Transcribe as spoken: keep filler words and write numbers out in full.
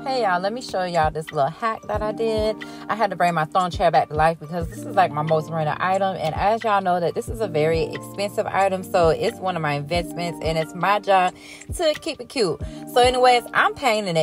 Hey y'all, let me show y'all this little hack that I did. I had to bring my throne chair back to life because this is like my most rented item, and as y'all know that this is a very expensive item, so it's one of my investments and it's my job to keep it cute. So anyways, I'm painting it